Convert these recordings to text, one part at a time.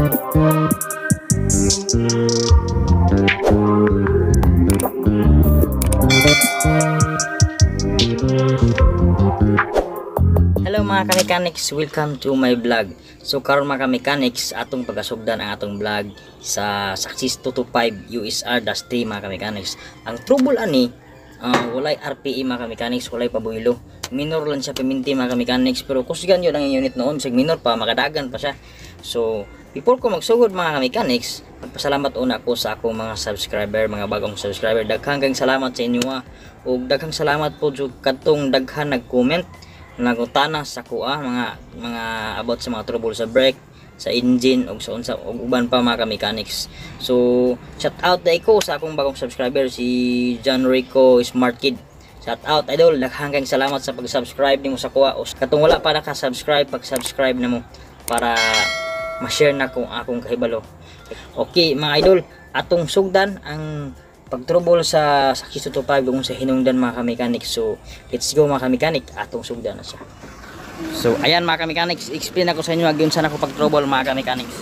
Hello mga ka-mechanics, welcome to my vlog. So karon mga ka-mechanics, atong pagasugdan ang atong vlog sa Success 225 USR-3 mga ka-mechanics. Ang trouble ani, walay RPE mga ka-mechanics, walay pabuhilo. Minor lang siya paminti mga ka-mechanics, pero kusgan yun ang unit noon, sig minor pa, makadagan pa siya. So before ko magsugod mga ka-mechanics, magpasalamat una ako sa akong mga subscriber, mga bagong subscriber. Daghang salamat sa inyo ug daghang salamat po jud kadtong daghan nag-comment nagutana sa kuha mga about sa mga trouble sa brake, sa engine ug sa unsa ug uban pa mga ka-mechanics. So shout out dai ko sa akong bagong subscriber si John Rico Smart Kid. Shout out idol, daghang salamat sa pag-subscribe nimo sa kuha. Katong wala pa naka-subscribe, pag-subscribe namo para ma-share na kung akong kahibalo. Okay mga idol, atong sugdan ang pag-trouble sa Success 225 kung sa hinungdan mga ka-mechanics. So let's go mga ka-mechanics, atong sugdan na siya. So ayan mga ka-mechanics, explain ako sa inyo agyon saan ako pag-trouble mga ka-mechanics.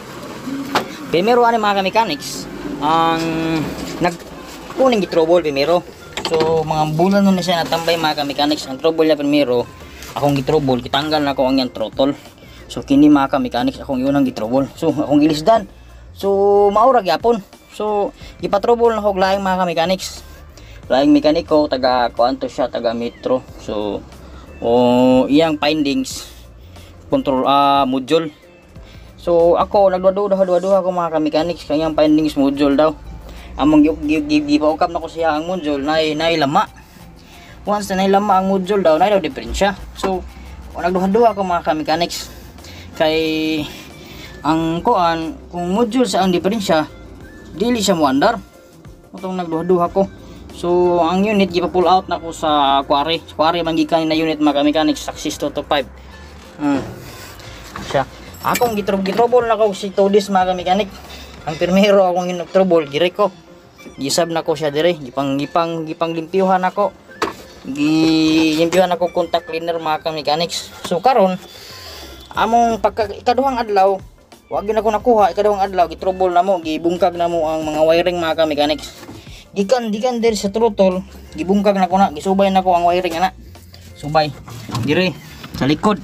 Primero ani mga ka-mechanics, ang nagkuning gi-trouble primero. So mga bulan nun na siya natambay mga ka-mechanics. Ang trouble niya primero, akong gi-trouble, kitanggal na ko ang yang throttle. So kini mga ka-mechanics, akong yun ang gi-trouble. So akong gilisdan. So maura gyapon. So gipatrouble na ko laing mga ka-mechanics. Laing mekaniko taga kuanto siya, taga Metro. So iyang findings control module. So ako nagduduha ko mga ka-mechanics kanyang findings module daw. Among gipaukap na ko siya ang module nay lama. Once na lama ang module daw, nay daw diferensya. So nagduha ko mga ka-mechanics kay ang kuan kung module sa ang diferensya dili siya mo andar. Utong nagduha ko. So ang unit gipa-pull out na ko sa quarry. Quarry man gikan na unit mga ka-mechanics Success 225. Siya. Akong gitrouble na ko si Todis mga ka-mechanic. Ang primero akong trouble gire ko. Gisab na ko siya dire, gipang limpyuhan ako. Limpyuhan ako contact cleaner mga ka-mechanics. So karon among ikaduhang adlaw wag gyud ako nakuha, ikadawang adlaw gitrouble na mo, gibungkag na mo ang mga wiring mga ka-mechanics. Gikan diri sa throttle, gibungkag na ko na, gisubay na ko ang wiring ana. Subay dire sa likod.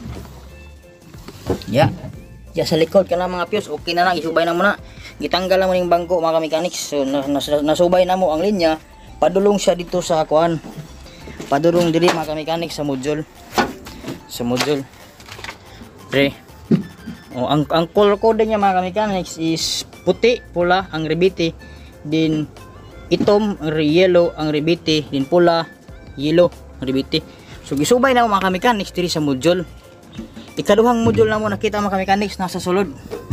Ya sa likod kana mga fuse, okay na gisubay na mo na. Gitanggal na mo ning bangko mga ka-mechanics. So nasubay na mo ang linya, padulong siya dito sa kuan. Padulong diri mga ka-mechanics sa module. Sa module. Dire. Ang color code niya mga ka-mechanics is puti, pula ang rebite, din itom, yellow ang rebite, din pula, yellow ang rebite. So gisubay na mo mga ka-mechanics diri sa module. Ikaduhang module na mo nakita mga ka-mechanics nasa sulod.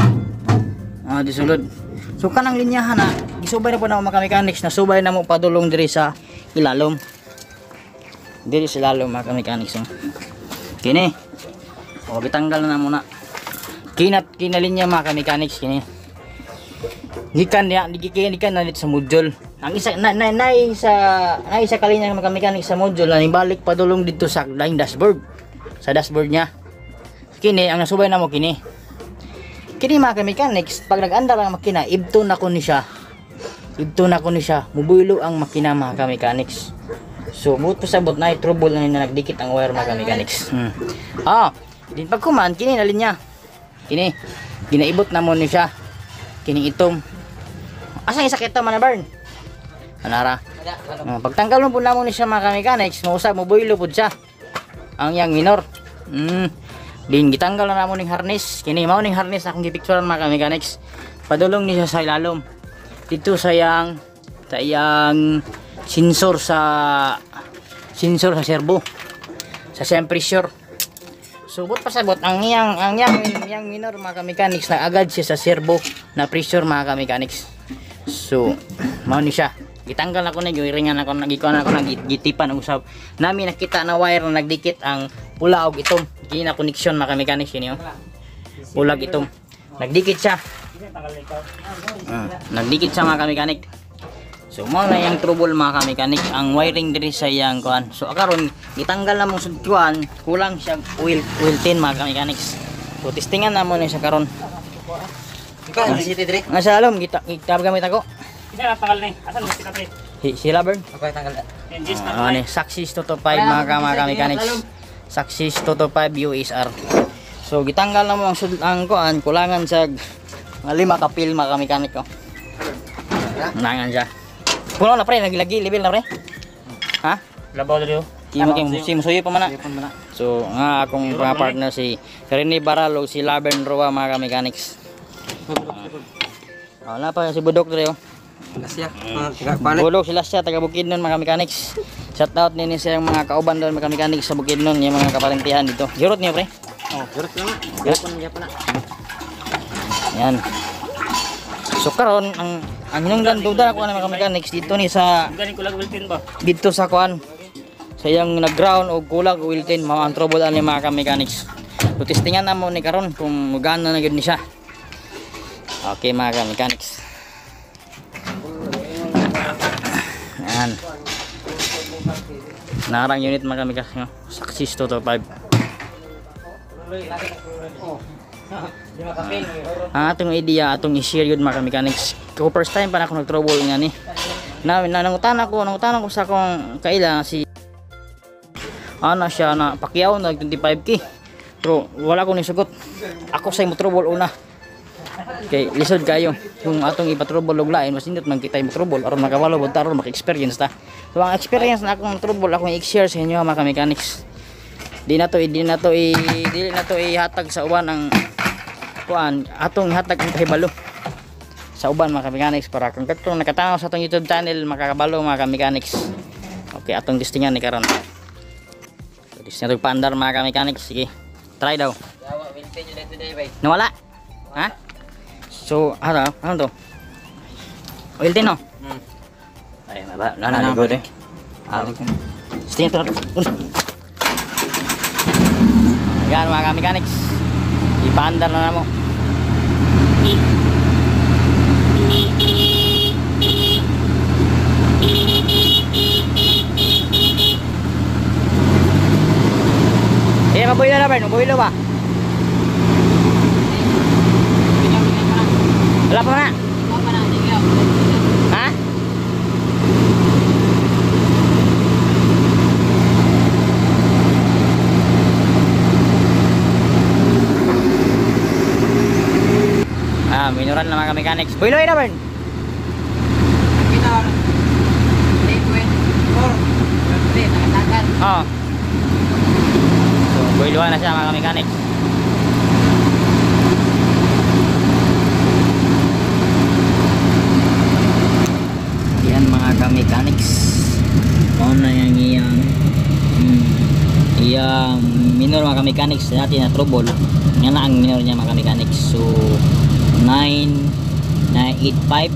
Di sulod. So kanang linyahan na gisubay na po na mga ka-mechanics, nasubay na mo padulong diri sa ilalom. Diri sa ilalom mga ka-mechanics. Kini. Gitanggal na muna. Kinalinya mga ka-mechanics kini. Gikan na sa module. Ang isa isa kalinya mga ka-mechanics sa module na ibalik padulong dito sa line dashboard. Sa dashboard niya. Kini ang nasubay na mo kini. Kini mga ka-mechanics, pag nag-andar ang makina, ibto na ko ni siya. Mubuilo ang makina mga ka-mechanics. So buto sabot na trouble na nagdikit ang wire mga ka-mechanics. Din pagkuman kini nalinya. Kini ginaibot na mo ni siya. Kini itom. Asa isa kita man burn? Anara. Pagtanggal mo pud namo ni siya mga ka-mechanics, mausab mo builo pud siya. Ang yang minor. Din gitanggal na namo ning harness. Kini mao ning harness akong gipicturean mga ka-mechanics. Padulong ni siya sa ilalom. Dito sa iyang sensor sa servo. Sa pressure. So but pasabot ang yang minor mga ka-mechanics na agad siya sa servo na pressure mga ka-mechanics. So mao ni siya. Gitanggal ako na giringan ako nagitipan ang usab. Nami nakita na wire na nagdikit ang pula og itom. Kini na connection mga ka-mechanics ini Pula itom. Nagdikit siya. Nagdikit siya mga ka-mechanic. So mao na yang trouble mga ka-mechanic ang wiring diri sa yang kuan. So karon gitanggal na mong sudkuan, kulang siya oil tin mga ka-mechanics. So testingan na mo ni sa karon. Ikaw, si Tidri. Nga sa alom, kita gamit ako. Hindi na tanggal ni. Asan mo si Katri? Sila Bern. Ako yung tanggal. Engines na Ano ni, Saxis 225 mga mechanics. Saxis 225 USR. So gitanggal na mo ang kuan, kulangan sa mga 5 ka pil mga mechanic ko. Nangan siya. Puno na pre, lagi level na pre. Ha? Labaw dito. Kimo si musuyo pa man. So nga akong mga partner si Rene Baralo, si Lavern Roa mga mechanics. Wala pa si Budok dito. Lasya. Budok sila siya taga Bukidnon mga mechanics. Shout out nini sa mga kauban doon mga mechanics sa Bukidnon, yung mga kaparintihan dito. Girot niyo pre. Oh, gerot lang. Gerot niya pa na. Yan. So karon ang inyong duda ko na mga mechanics dito ni sa Galing ko lang wiltin ba? dito sa kuan. Sayang nag-ground o kulag o wiltin mao ang trouble ani mga mechanics. So testingan na mo ni karon kung magana na gyud ni siya. Okay mga mechanics. Yan. Narang unit mga mechanics no. Success 225. Ang atong idea atong i-share yun mga mechanics. Ko first time pa na ako nag-trouble nga ni. Nangutan ko sa akong kaila si ana siya na Pacquiao na 25k. Pero wala ko ni sugot. Ako sa mo trouble una. Kay lisod kayo yung atong ipa-trouble og lain mas indot man kita mo trouble aron makawalo bod taron maka-experience ta. So ang experience na akong trouble akong i-share sa inyo mga mechanics. Dili na to ihatag sa uban ang kuan atong ihatag ang kahibalo sa uban mga mechanics para kung katong nakatanaw sa atong YouTube channel makakabalo mga mechanics. Okay, atong testingan ni karon. So this na paandar mga mechanics. Sige. Try daw. Nawala? Ha? So, ano to? Oil tin no? Ay, naligo din. Testingan to. Yan mga mechanics. Ipaandar na mo. Mabuhilo na ba? Mabuhilo ba? Wala pa na? Ha? Minuran na mga mechanics. Buhilo na ba? Oo. So, buhiluan na siya mga mechanics. Yan mga mechanics. Ano yung iyang minor mga mechanics natin na trouble. Yan na ang minor niya mga mechanics. So 985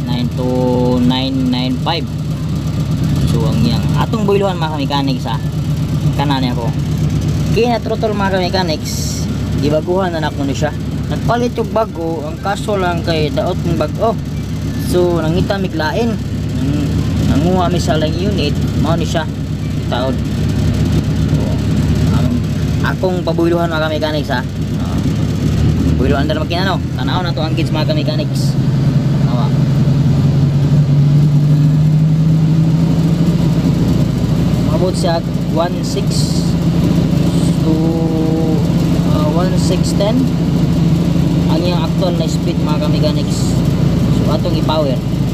92995. So ang yang atong buhiluan mga mechanics ha. Kanan ako. Kaya na throttle mga mechanics. Gibaguhan na nako ni siya. Nagpalit yung bago, ang kaso lang kay daot ng bago. So nangita miglain. Nanguha mi sa lang unit, mao ni siya. Itaod. So, akong pabuhiluhan mga mechanics ha. Buhiluan na magkinano. Tanaw na to ang kids mga mechanics. Tawa. Mabot siya 16 to 1610 ang iyang actual na speed mga mechanics. So atong i-power.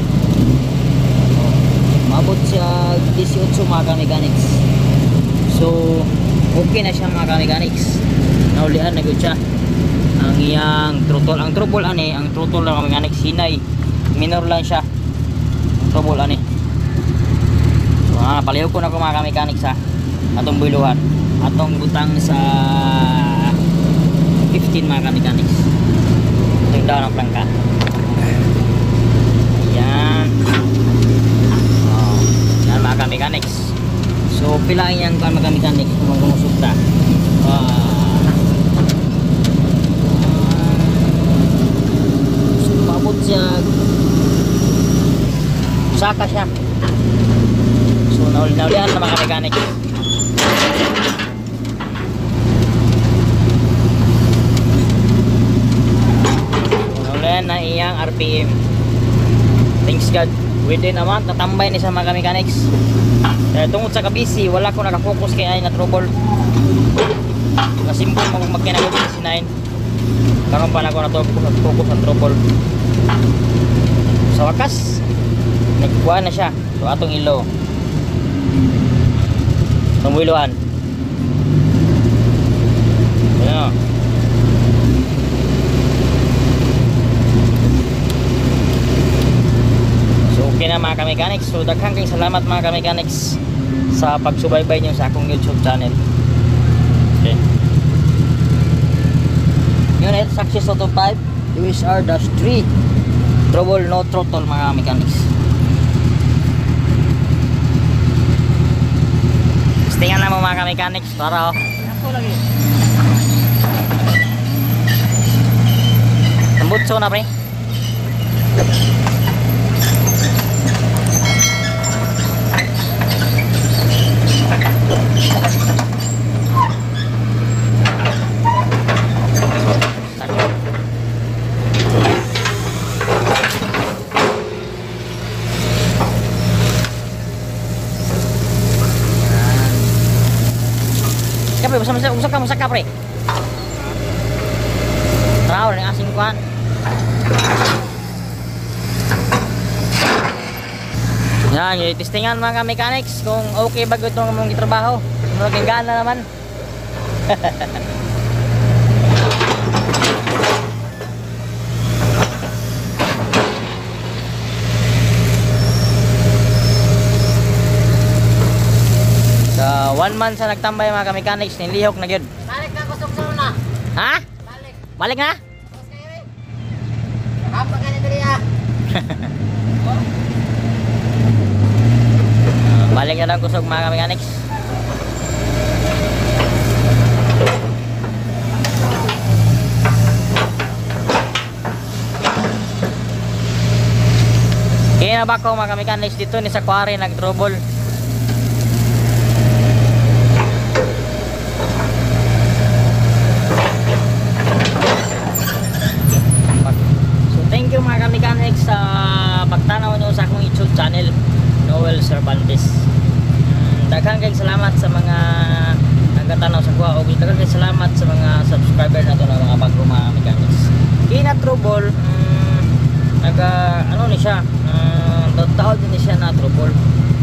Mabot siya 18 mga mechanics. So okay na siya mga mechanics. Naulian na gud siya. Ang iyang throttle, ang trouble ani, ang throttle lang mga mechanics hinay. Minor lang siya. Trouble ani. So paliw ko na ko mga mechanics ha. Atong buhiluhan. Atong butang sa 15 mga mechanics. Itong down ang plangka. Yan. Yan mga mechanics. So pilain yan mga mechanics kung magmumusugta. Mabot siya. Saka siya. So naulihan na mga mechanics. Wala na iyang RPM. Thanks God. Within a month, natambay ni sa mga mechanics. Tungod sa kabisi, wala ko nakafocus kay ay na trouble. Kasimpol magkinagawin si 9. Karon pa na ako na-focus sa trouble. Sa wakas, nagkuha na siya. So atong ilo. Tumuiluan. Ayan. So okay na mga ka-mechanics. So daghang kayong salamat mga ka-mechanics sa pagsubaybay niyo sa akong YouTube channel. Okay. Unit Success Auto 5 USR-3 Trouble no throttle mga mechanics. Tingnan na mo mga mechanics para oh. Ako lagi. Tambutso na pre. Pre, usak ka pre. Taraw ng asing kuan. Yan, yung testingan mga mechanics kung okay ba itong mong gitrabaho. Maging gana naman. So, 1 month sa nagtambay mga mechanics, nilihok na gyud. Balik na kusog na. Ha? Balik. Balik na? Tapos kayo eh. Hapa ka na dali ah. Balik na lang kusog mga mechanics. Kaya na ba ko mga mechanics dito ni sa quarry nag-trouble. Thank you mga mechanics sa pagtanaw nyo sa akong YouTube channel, Noel Cervantes. Daghang kayong salamat sa mga nagkatanaw sa kuha o daghang kayong salamat sa mga subscriber na ito ng mga bagong mga mechanics. Kina trouble, ano ni siya, taon din siya na trouble.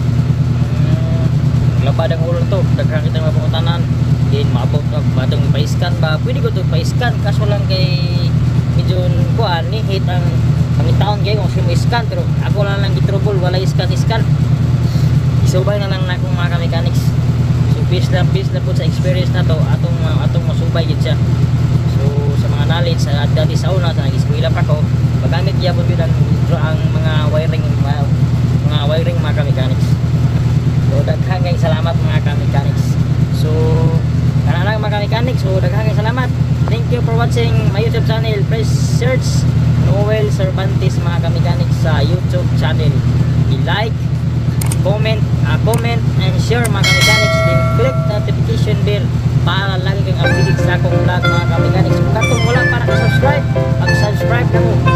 Labad ang ulo to, daghang kitang mapungutanan, din maabot na batong pa-scan ba, pwede ko ito pa-scan, kaso lang kay medyo kuan ni hit ang taon kay kung siya scan pero ako lang gitrouble wala scan isubay na lang na akong mga mechanics. So peace na po sa experience na to atong masubay gid siya. So sa mga knowledge sa dati sa una sa nag-eskwela pa ko magamit gyapon bilang ang mga wiring mga mechanics. So daghang kay salamat mga mechanics. So kana lang mga mechanics, so daghang kay salamat. Thank you for watching my YouTube channel. Please search Noel Cervantes mga mechanics sa YouTube channel. I-like, comment and share mga mechanics. Then click notification bell para lagi kang updated sa akong vlog mga mechanics. Kung katong wala para ka subscribe, mag-subscribe na mo.